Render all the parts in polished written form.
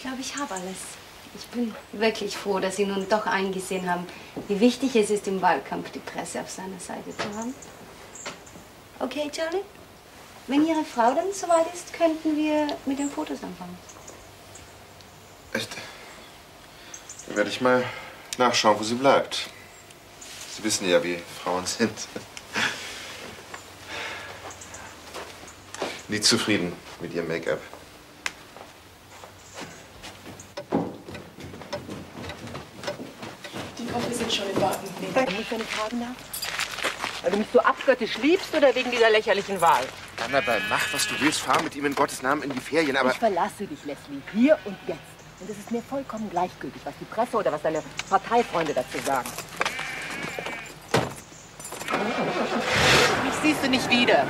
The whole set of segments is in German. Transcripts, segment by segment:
glaube, ich habe alles. Ich bin wirklich froh, dass Sie nun doch eingesehen haben, wie wichtig es ist, im Wahlkampf die Presse auf seiner Seite zu haben. Okay, Charlie? Wenn Ihre Frau dann soweit ist, könnten wir mit den Fotos anfangen. Echt? Dann werde ich mal nachschauen, wo sie bleibt. Sie wissen ja, wie Frauen sind. Nie zufrieden mit ihrem Make-up. Die Koffer sind schon in Warten. Wenn ich eine fragen darf? Weil du mich so abgöttisch liebst oder wegen dieser lächerlichen Wahl? Annabelle, mach, was du willst. Fahr mit ihm in Gottes Namen in die Ferien, aber... Ich verlasse dich, Leslie, hier und jetzt. Und es ist mir vollkommen gleichgültig, was die Presse oder was deine Parteifreunde dazu sagen. Mich siehst du nicht wieder.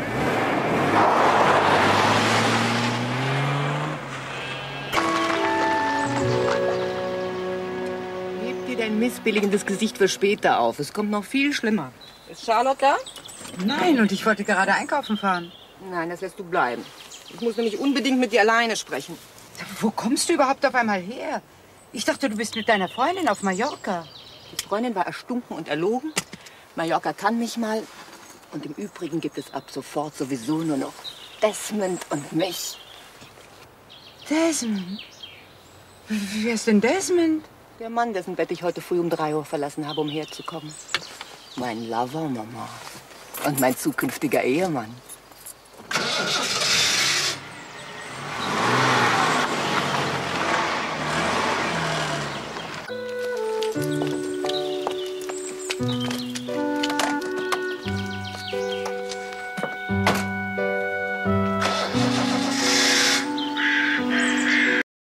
Heb dir dein missbilligendes Gesicht für später auf. Es kommt noch viel schlimmer. Ist Charlotte da? Nein, und ich wollte gerade einkaufen fahren. Nein, das lässt du bleiben. Ich muss nämlich unbedingt mit dir alleine sprechen. Wo kommst du überhaupt auf einmal her? Ich dachte, du bist mit deiner Freundin auf Mallorca. Die Freundin war erstunken und erlogen. Mallorca kann mich mal. Und im Übrigen gibt es ab sofort sowieso nur noch Desmond und mich. Desmond? Wer ist denn Desmond? Der Mann, dessen Bett ich heute früh um 3 Uhr verlassen habe, um herzukommen. Mein Lover, Mama. Und mein zukünftiger Ehemann.